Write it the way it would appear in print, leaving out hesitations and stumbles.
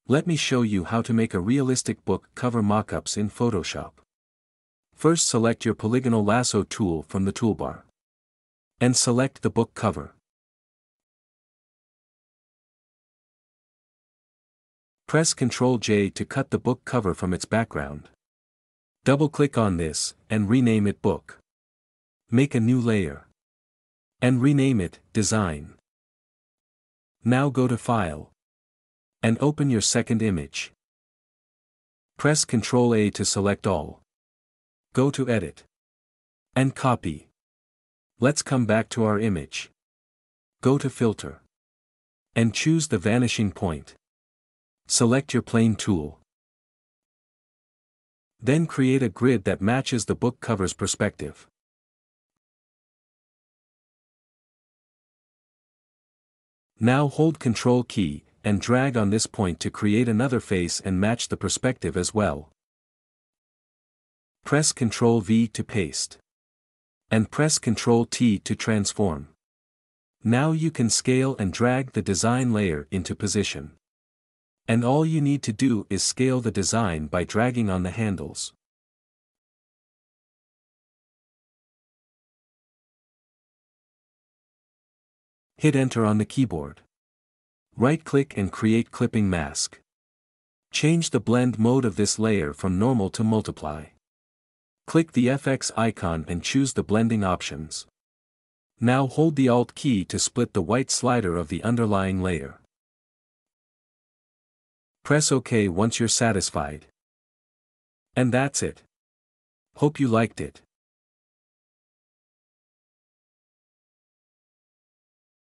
Let me show you how to make a realistic book cover mockups in Photoshop. First, select your polygonal lasso tool from the toolbar. And select the book cover. Press Ctrl J to cut the book cover from its background. Double-click on this, and rename it Book. Make a new layer. And rename it Design. Now go to File. And open your second image. Press Ctrl A to select all. Go to Edit. And copy. Let's come back to our image. Go to Filter. And choose the vanishing point. Select your plane tool. Then create a grid that matches the book cover's perspective. Now hold Ctrl key, and drag on this point to create another face and match the perspective as well. Press Ctrl V to paste. And press Ctrl T to transform. Now you can scale and drag the design layer into position. And all you need to do is scale the design by dragging on the handles. Hit Enter on the keyboard. Right-click and create clipping mask. Change the blend mode of this layer from normal to multiply. Click the FX icon and choose the blending options. Now hold the Alt key to split the white slider of the underlying layer. Press OK once you're satisfied. And that's it. Hope you liked it.